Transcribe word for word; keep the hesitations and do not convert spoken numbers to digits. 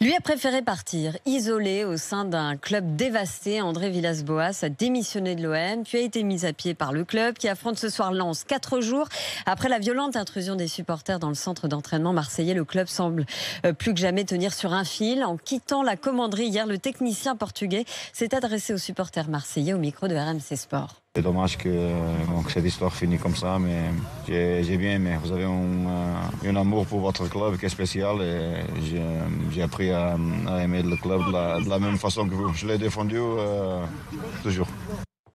Lui a préféré partir, isolé au sein d'un club dévasté. André Villas-Boas a démissionné de l'O M, puis a été mis à pied par le club qui affronte ce soir Lens. Quatre jours après la violente intrusion des supporters dans le centre d'entraînement marseillais, le club semble plus que jamais tenir sur un fil. En quittant la commanderie hier, le technicien portugais s'est adressé aux supporters marseillais au micro de R M C Sport. C'est dommage que, donc, cette histoire finisse comme ça, mais j'ai, j'ai bien aimé. Vous avez un, un amour pour votre club qui est spécial et j'ai, j'ai appris à, à aimer le club de la, de la même façon que vous. Je l'ai défendu euh, toujours.